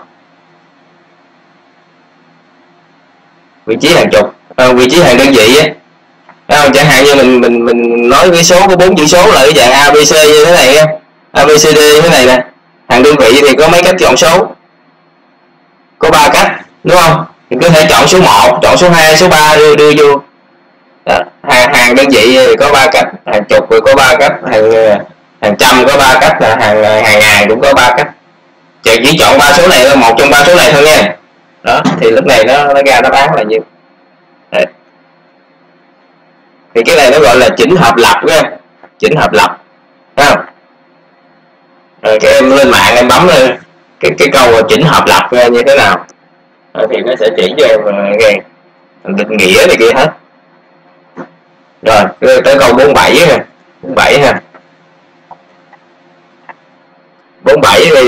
Vị trí hàng chục, vị trí hàng đơn vị á, chẳng hạn như mình nói cái số có 4 chữ số là cái dạng ABC như thế này, ABCD như thế này nè. Hàng đơn vị thì có mấy cách chọn số, có 3 cách đúng không? Thì có thể chọn số 1, chọn số 2, số 3 đưa vô. Đó. Hàng đơn vị thì có 3 cách, hàng chục thì có 3 cách, hàng trăm có 3 cách, là hàng ngàn cũng có 3 cách. Chỉ chọn 3 số này là một trong 3 số này thôi nha. Đó, thì lúc này nó ra đáp án là nhiêu. Đấy. Thì cái này nó gọi là chỉnh hợp lập nha, chỉnh hợp lập, thấy không? Rồi các em lên mạng em bấm lên cái câu chỉnh hợp lập như thế nào, thì nó sẽ chỉ cho em định nghĩa này kia hết. Rồi tới câu 47 ha, 47 ha. 47 thì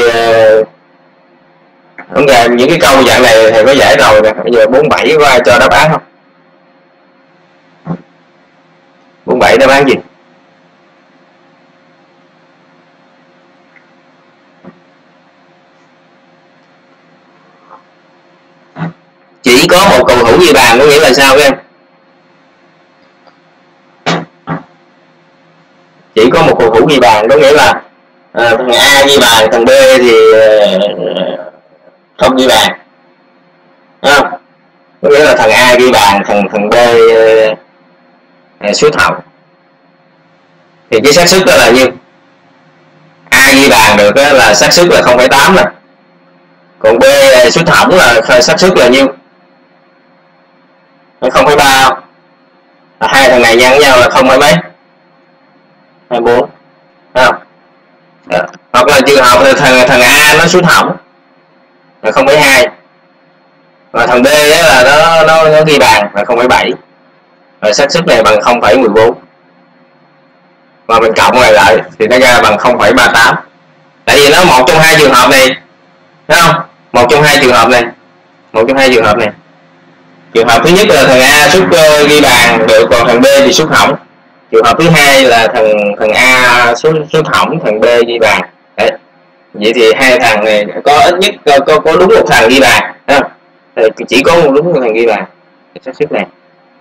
không ngờ những cái câu dạng này thầy có giải rồi nè. Bây giờ 47 có ai cho đáp án không? 47 đáp án gì? Chỉ có một cầu thủ ghi bàn có nghĩa là sao các em? Chỉ có một cầu thủ ghi bàn có nghĩa là thằng A ghi bàn, thằng B thì không ghi bàn, không? Có nghĩa là thằng A ghi bàn, thằng B sút hỏng. Thì cái xác suất đó là nhiêu? A ghi bàn được là xác suất là 0,8 nè, còn B sút hỏng là xác suất là nhiêu? 0,3 không? Hai thằng này nhân với nhau là 0 mấy 24, không? Đó. Hoặc là trường hợp là thằng A nó sút hỏng là 0,2, và thằng B là nó ghi bàn là 0,7, và xác suất này bằng 0,14, và mình cộng lại thì nó ra bằng 0,38. Tại vì nó một trong hai trường hợp này, thấy không? Một trong hai trường hợp này, trường hợp thứ nhất là thằng A sút ghi bàn được, còn thằng B thì sút hỏng. Trường hợp thứ hai là thằng A sút hỏng, thằng B ghi bàn. Đấy. Vậy thì hai thằng này có ít nhất có đúng một thằng ghi bàn, thấy không? Chỉ có đúng một thằng ghi bàn xác suất này.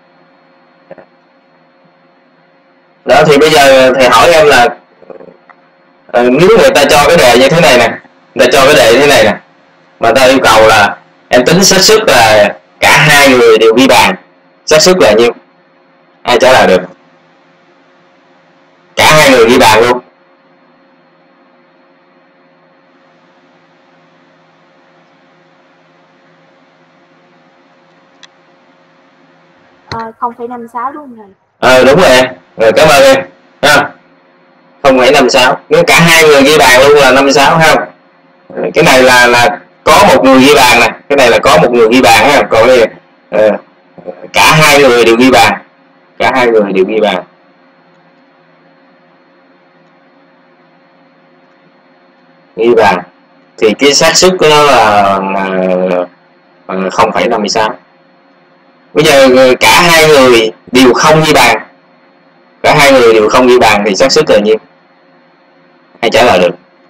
Đó, thì bây giờ thầy hỏi em là nếu người ta cho cái đề như thế này nè, người ta cho cái đề như thế này nè, mà ta yêu cầu là em tính xác suất là cả hai người đều ghi bàn, xác suất là nhiêu? Ai trả lời được? Cả hai người ghi bàn luôn. À, 0,56 đúng rồi. Đúng rồi em. Rồi, cảm ơn em. 0,56. Nếu cả hai người ghi bàn luôn là 56 ha. Cái này là có một người ghi bàn nè, cái này là có một người ghi bàn ha. Còn đây cả hai người đều ghi bàn, cả hai người đều ghi bàn. Ghi bàn thì cái xác suất của nó là 0,56. Bây giờ cả hai người đều không ghi bàn, cả hai người đều không ghi bàn thì xác suất là nhiêu? Ai trả lời được?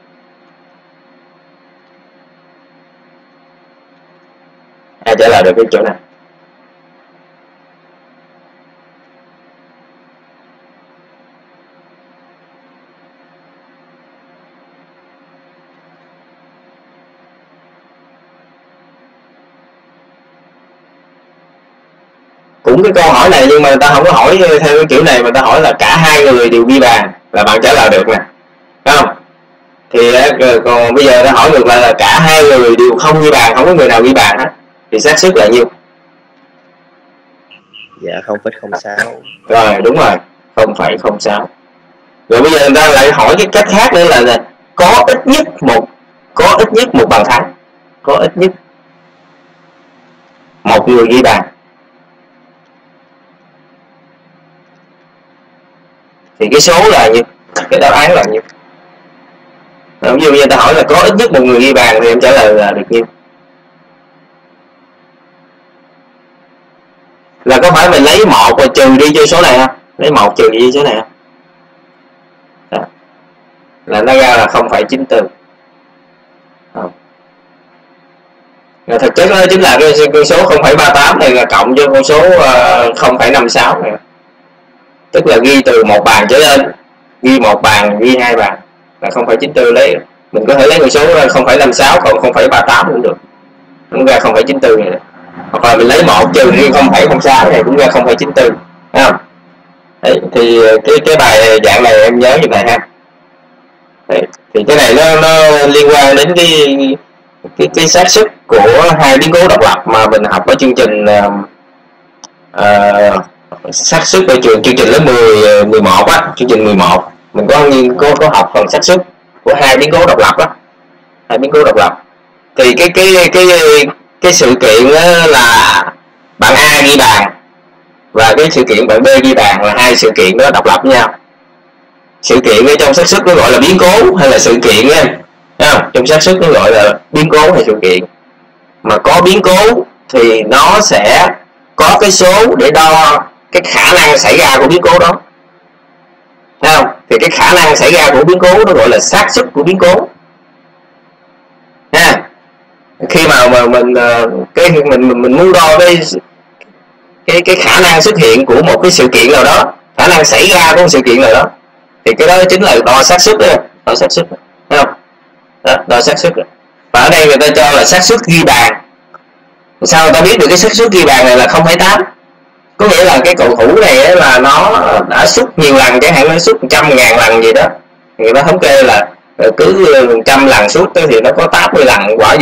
Ai trả lời được cái chỗ này? Cũng cái câu hỏi này nhưng mà người ta không có hỏi theo cái kiểu này, mà người ta hỏi là cả hai người đều ghi bàn là bạn trả lời được nè, phải không? Thì còn bây giờ ta hỏi ngược lại là cả hai người đều không ghi bàn, không có người nào ghi bàn hết, thì xác suất là nhiêu? Dạ 0,06. Rồi đúng rồi, 0,06. Rồi bây giờ người ta lại hỏi cái cách khác nữa là có ít nhất một bàn thắng, có ít nhất một người ghi bàn. Thì cái số là nhiêu? Cái đáp án là nhiêu? Ví dụ như người ta hỏi là có ít nhất một người ghi bàn thì em trả lời là được nhiêu? Là có phải mình lấy 1 và trừ đi cho số này không? Lấy 1 trừ đi số này không? Đó. là nó ra là 0,94. Thực chất nó chính là cái con số 0,38 này là cộng với con số 0,56 này, tức là ghi từ một bàn trở lên, ghi một bàn, ghi hai bàn là 0,94. lấy mình có thể lấy con số 0,56 cộng 0,38 cũng được, cũng ra 0,94 này. Hoặc là mình lấy 1 trừ đi 0,06 này cũng ra 0,94, thấy không? Đấy, thì cái bài dạng này em nhớ như vậy ha. Đấy, thì cái này nó liên quan đến cái xác suất của hai biến cố độc lập mà mình học ở chương trình xác suất ở chương trình lớp 11 á, chương trình 11 mình có học phần xác suất của hai biến cố độc lập đó, hai biến cố độc lập. Thì cái sự kiện là bạn A ghi bàn và cái sự kiện bạn B ghi bàn là hai sự kiện đó độc lập với nhau. Sự kiện ở trong xác suất nó gọi là biến cố hay là sự kiện nha, không? Trong xác suất nó gọi là biến cố hay sự kiện. Mà có biến cố thì nó sẽ có cái số để đo cái khả năng xảy ra của biến cố đó, thấy không? Thì cái khả năng xảy ra của biến cố nó gọi là xác suất của biến cố nha. Khi mà mình muốn đo cái khả năng xuất hiện của một cái sự kiện nào đó, khả năng xảy ra của một sự kiện nào đó, thì cái đó chính là đo xác suất đó, đo xác suất, thấy không? Đó, đo xác suất. Và ở đây người ta cho là xác suất ghi bàn. Sao người ta biết được cái xác suất ghi bàn này là 0,8? Có nghĩa là cái cầu thủ này là nó đã sút nhiều lần, chẳng hạn nó sút 100.000 lần gì đó, người ta thống kê là cứ 100 lần sút thì nó có 80 lần quả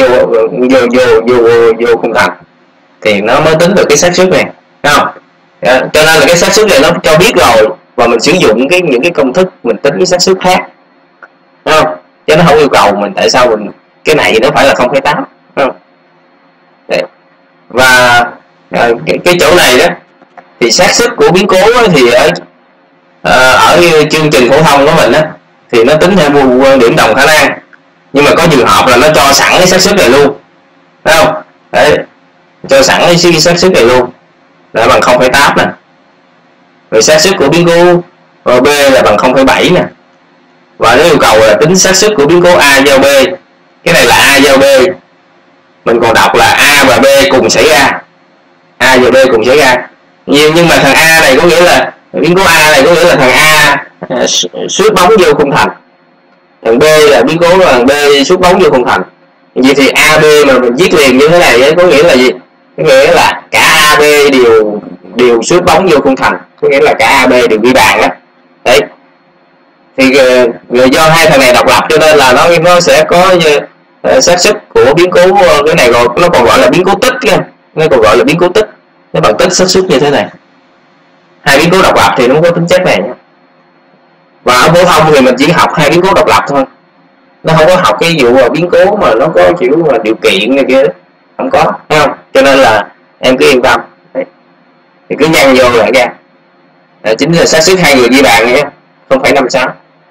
vô khung thành, thì nó mới tính được cái xác suất này, thấy không? Cho nên là cái xác suất này nó cho biết rồi, và mình sử dụng những cái công thức mình tính cái xác suất khác, thấy không? Chứ nó không yêu cầu mình tại sao mình cái này nó phải là 0,8, thấy không? Đấy. Và cái chỗ này đó thì xác suất của biến cố thì ở chương trình phổ thông của mình á thì nó tính theo quan điểm đồng khả năng, nhưng mà có trường hợp là nó cho sẵn cái xác suất này luôn, thấy không? Đấy, cho sẵn cái xác suất này luôn là bằng 0,8 nè, rồi xác suất của biến cố B là bằng 0,7 nè, và nó yêu cầu là tính xác suất của biến cố A giao B. Cái này là A giao B, mình còn đọc là A và B cùng xảy ra, A và B cùng xảy ra. Nhưng mà thằng A này có nghĩa là biến cố A này có nghĩa là thằng A sút bóng vô khung thành, thằng B là biến cố là thằng B sút bóng vô khung thành. Vậy thì AB mà mình viết liền như thế này ấy, có nghĩa là gì? Có nghĩa là cả AB đều sút bóng vô khung thành, có nghĩa là cả AB đều ghi bàn đó. Đấy. Thì do hai thằng này độc lập cho nên là nó sẽ có xác suất của biến cố cái này, rồi nó còn gọi là biến cố tích nha, nó còn gọi là biến cố tích, nó bằng tích xác suất như thế này. Hai biến cố độc lập thì nó không có tính chất này nhé. Và ở phổ thông thì mình chỉ học hai biến cố độc lập thôi, nó không có học cái vụ biến cố mà nó có kiểu mà điều kiện này kia, không có, thấy không? Cho nên là em cứ yên tâm. Đấy. Thì cứ nhân vô lại ra, chính là xác suất hai người ghi bàn nhé, 0,56.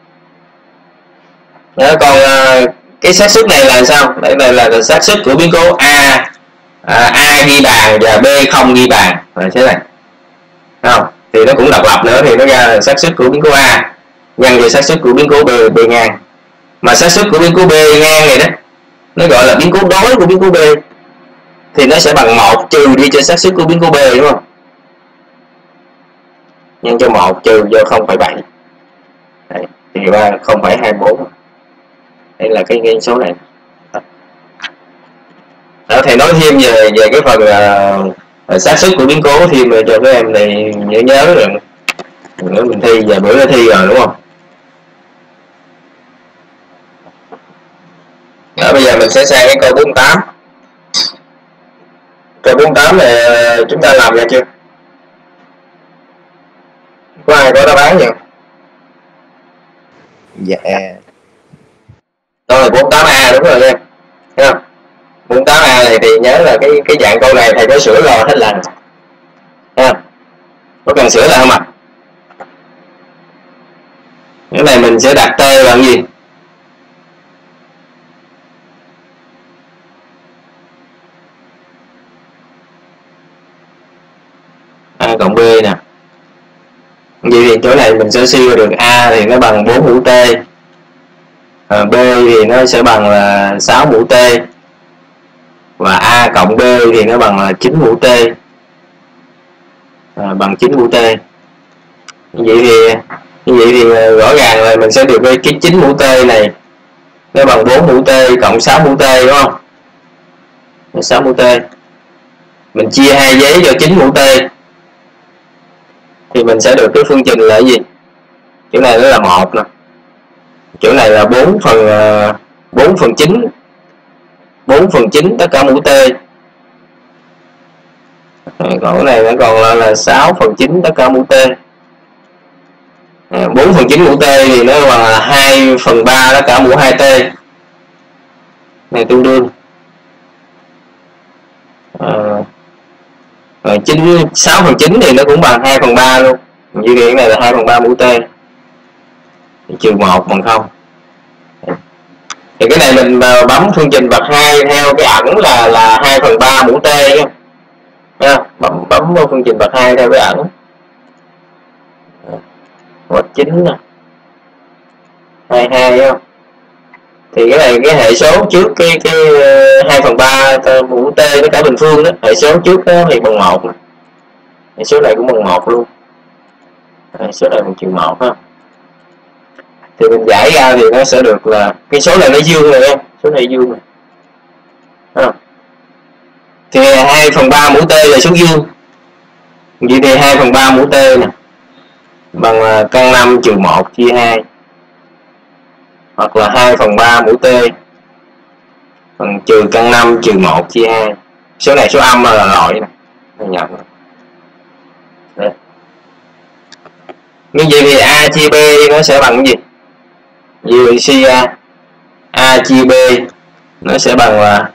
Đó, còn cái xác suất này là sao? Đây là xác suất của biến cố A ghi bàn và B không ghi bàn, là thế này, thấy không? Thì nó cũng độc lập nữa, thì nó ra là xác suất của biến cố A nhân với xác suất của biến cố B ngang. Mà xác suất của biến cố B ngang này đó, nó gọi là biến cố đối của biến cố B, thì nó sẽ bằng 1 trừ đi cho xác suất của biến cố B, đúng không? Nhân cho 1 trừ cho 0,7. Đấy, thì ra 0,24. Đây là cái số này. Đó, thầy nói thêm về cái phần xác suất của biến cố thêm cho các em này nhớ rồi. Nữa mình thi, giờ bữa nó thi rồi đúng không? Đó, bây giờ mình sẽ sang cái câu 48. Câu 48 này chúng ta làm ra chưa? Có ai có đáp án gì không? Dạ. Đó là 48A đúng rồi em. Thấy không? 48A này thì nhớ là cái dạng câu này thầy có sửa rồi hết lần. Thấy không? Có cần sửa lại không ạ? Cái này mình sẽ đặt T bằng gì? A cộng B nè. Vậy thì chỗ này mình sẽ suy ra được A thì nó bằng 4 mũ T B thì nó sẽ bằng là 6 mũ T, và A cộng B thì nó bằng là 9 mũ T, bằng 9 mũ T. Như vậy thì rõ ràng là mình sẽ được cái 9 mũ T này nó bằng 4 mũ T cộng 6 mũ T, đúng không? 6 mũ T mình chia hai giấy cho 9 mũ T thì mình sẽ được cái phương trình là cái gì? Chỗ này nó là 1 nè, chỗ này là 4 phần 9 tất cả mũ T, còn cái này nó còn là 6 phần 9 tất cả mũ T. 4 phần 9 mũ T thì nó bằng là 2 phần 3 tất cả mũ 2T này, tương đương 6 phần 9 thì nó cũng bằng 2 phần 3 luôn. Như cái này là 2 phần 3 mũ T, trừ 1 bằng 0. Thì cái này mình bấm phương trình bậc 2 theo cái ẩn là 2 phần 3 mũ T nha. Bấm vào phương trình bậc 2 theo cái ẩn. Bậc 9 nè. 22 không? Thì cái này cái hệ số trước cái 2 phần 3 mũ T với cả bình phương đó, hệ số trước đó thì bằng 1 nè. Hệ số này cũng bằng 1 luôn. Hệ số này bằng trừ 1 ha. Thì mình giải ra thì nó sẽ được là cái số này nó dương rồi em, số này dương rồi. Thì 2 phần 3 mũ T là số dương. Vậy thì 2 phần 3 mũ T nè bằng căn 5 trừ 1 chia 2, hoặc là 2 phần 3 mũ T bằng trừ căn 5 trừ 1 chia 2. Số này số âm là loại nè, nhập. Như vậy thì A chia B nó sẽ bằng cái gì? Vì suy ra A chia B nó sẽ bằng là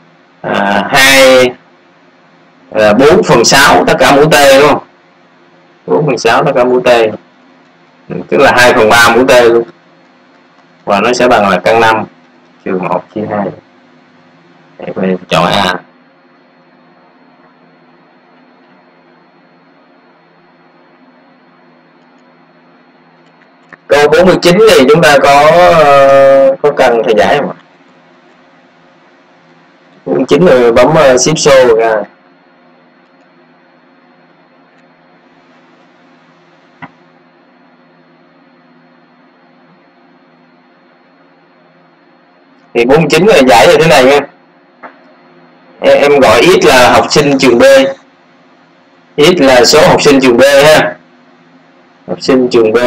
4 phần 6 tất cả mũ T, đúng không? 4 phần 6 tất cả mũ T, tức là 2 phần 3 mũ T luôn. Và nó sẽ bằng là căn 5 trừ 1 chia 2. Để mình chọn A. Câu 49 thì chúng ta có cần thầy giải không ạ? 49 rồi bấm shift show ra. Thì 49 là giải như thế này nha. Em gọi x là học sinh trường B. X là số học sinh trường B ha. Học sinh trường B.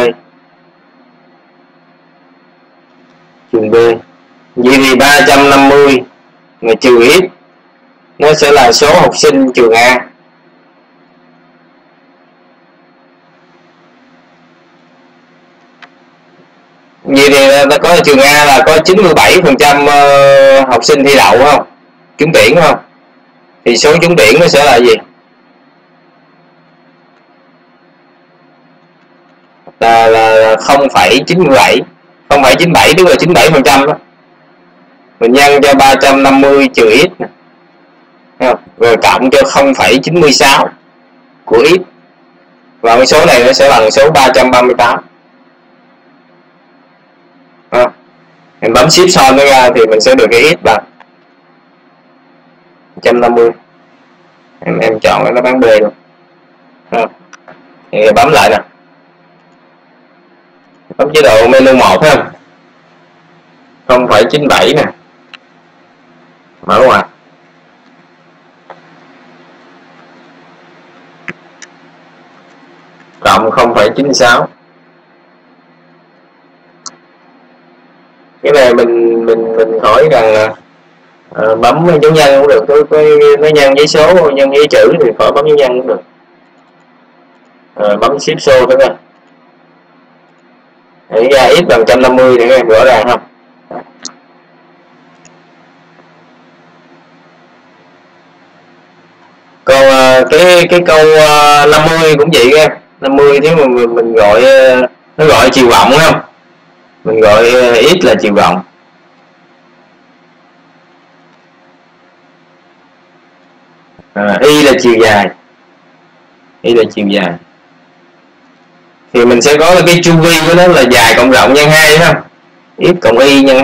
Trường B. Vậy thì 350 mà trừ x nó sẽ là số học sinh trường A. Vậy thì ta có trường A là có 97% học sinh thi đậu không? Trúng tuyển không? Thì số trúng tuyển nó sẽ là gì? Là 0,97. 0,97 tức là 97% đó. Mình nhân cho 350 trừ x, rồi cộng cho 0,96 của x, và cái số này nó sẽ bằng số 338. Mình bấm shift son nó ra thì mình sẽ được cái x bằng 150. Em chọn cái nó bán B luôn. Thì bấm lại nè, bấm chế độ menu 1 ha, 0,97 nè, mở ngoặc, cộng 0,96. Cái này mình hỏi rằng là bấm dấu nhân cũng được, nó nhân giấy số, nhân giấy chữ thì khỏi bấm dấu nhân cũng được. Bấm shift show thôi nha. Để ra x bằng 150 để các em rõ ràng không? Còn cái câu 50 cũng vậy nha. 50 nếu mà mình gọi nó gọi chiều rộng không? Mình gọi x là chiều rộng. Y là chiều dài. Y là chiều dài. Thì mình sẽ có cái chu vi của nó là dài cộng rộng nhân 2 đúng không? x cộng y nhân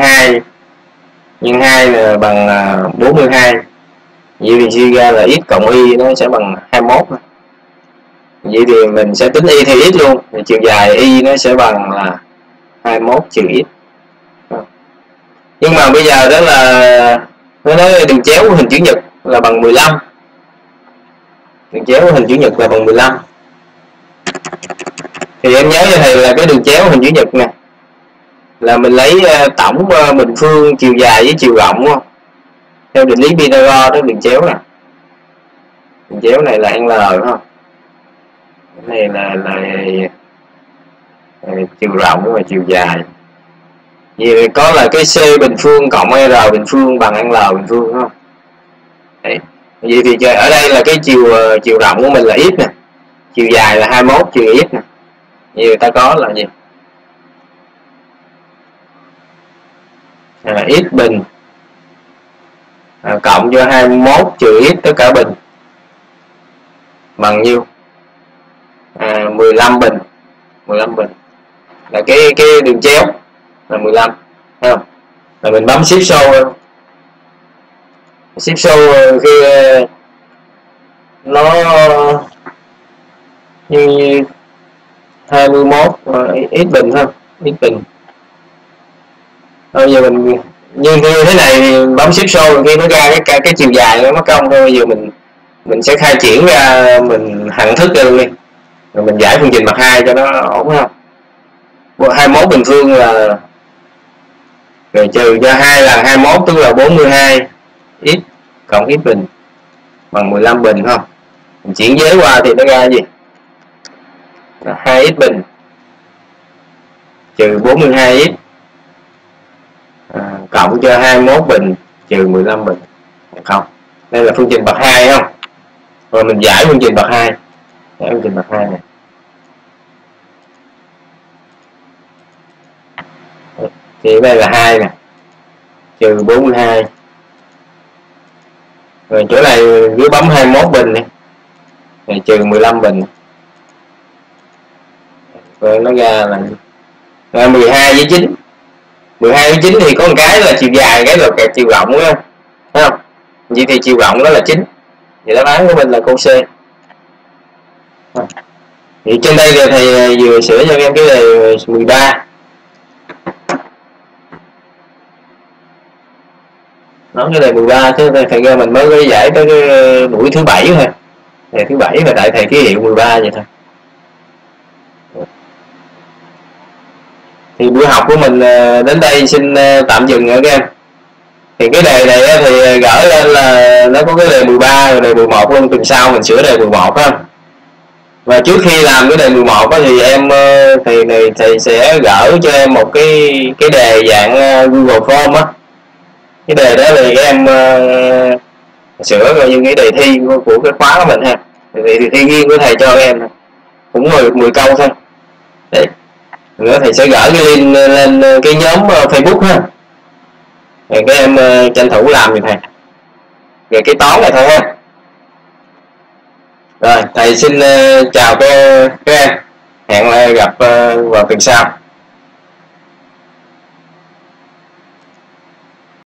2 là bằng 42. Vậy thì suy ra là x cộng y nó sẽ bằng 21. Vậy thì mình sẽ tính y theo x luôn, thì chiều dài y nó sẽ bằng là 21 trừ x. Nhưng mà bây giờ đó là nó nói đường chéo của hình chữ nhật là bằng 15. Đường chéo của hình chữ nhật là bằng 15. Thì em nhớ cho thầy là cái đường chéo hình chữ nhật nè là mình lấy tổng bình phương chiều dài với chiều rộng, đúng không? Theo định lý Pythagore đó, đường chéo nè. Đường chéo này là L, đúng không? Cái này là chiều rộng và chiều dài. Vì có là cái C bình phương cộng R bình phương bằng L bình phương, đúng không? Đấy. Vậy thì ở đây là cái chiều rộng của mình là x nè, chiều dài là 21 trừ x nè. Vậy người ta có là gì? X bình cộng cho 21 trừ x tất cả bình bằng nhiêu? 15 bình. 15 bình là cái đường chéo là 15, thấy không? Là mình bấm shift sâu. Shift sâu khi nó như 21 x bình thôi, x bình. Bây giờ mình như thế này thì bấm shift sâu khi nó ra cái chiều dài nó mất công thôi. Bây giờ mình sẽ khai triển ra, mình hằng thức ra luôn đi, rồi mình giải phương trình bậc 2 cho nó ổn, không? 21 bình phương là rồi trừ cho 2 là 21, tức là 42 x cộng x bình bằng 15 bình, không? Mình chuyển giới qua thì nó ra gì? Là 2x bình trừ 42x cộng cho 21 bình trừ 15 bình, không? Đây là phương trình bậc 2, không? Rồi mình giải phương trình bậc 2. Giải phương trình bậc 2 này. Thì đây là 2 nè, trừ 42. Rồi chỗ này cứ bấm 21 bình đi. Rồi trừ 15 bình. Rồi nó ra là 12 với 9. 12 với 9 thì có một cái là chiều dài, cái là chiều rộng, đúng không? Thấy không? Vậy thì chiều rộng đó là 9. Vậy đáp án của mình là câu C. Thì trên đây là thầy vừa sửa cho em cái đề 13. Nói cái đề 13 chứ thầy ra mình mới có giải tới cái buổi thứ 7 thôi. Đề thứ 7 là tại thầy ký hiệu 13 vậy thôi. Thì buổi học của mình đến đây xin tạm dừng nữa các em. Thì cái đề này thì gửi lên là nó có cái đề 13 rồi đề 11 luôn, tuần sau mình sửa đề 11 ha. Và trước khi làm cái đề 11 thì em thầy sẽ gửi cho em một cái đề dạng Google Form á. Cái đề đó thì em sửa coi như cái đề thi của cái khóa của mình ha. Thì thi riêng của thầy cho em cũng 10 câu thôi. Đấy. Nữa thầy sẽ gửi cái link lên cái nhóm Facebook ha. Rồi các em tranh thủ làm thì thầy. Về cái toán này thôi ha. Rồi thầy xin chào các em. Hẹn gặp vào tuần sau.